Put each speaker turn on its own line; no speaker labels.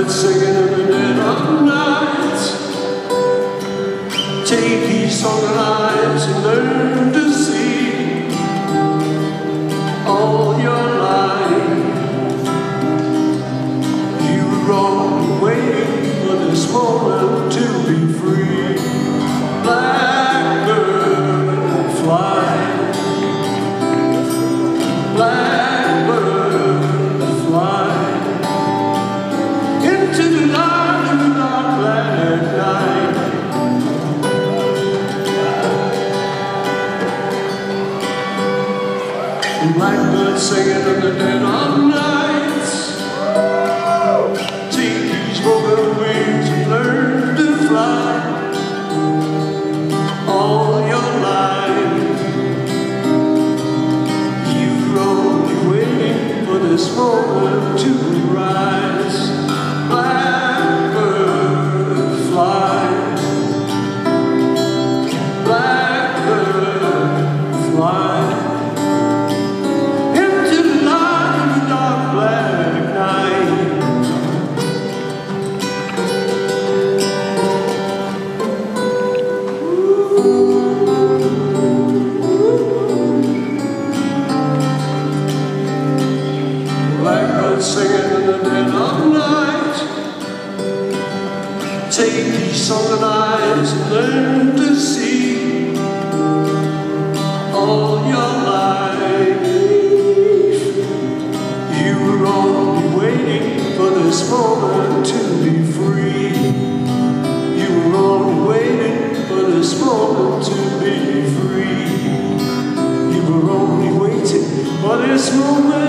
Blackbird singing in the dead of night. Take these sunken eyes and learn to see all your life. You were only waiting for this moment to be free. Blackbird, fly. Blackbird, fly into the dark black night. Blackbird singing in the dead of night. Take these broken wings and learn to fly all your life. You're only waiting for this moment to rise. Blackbird, fly. Blackbird, fly. Singing in the dead of night. Take these sunken eyes and learn to see all your life. You were only waiting for this moment to be free. You were only waiting for this moment to be free. You were only waiting for this moment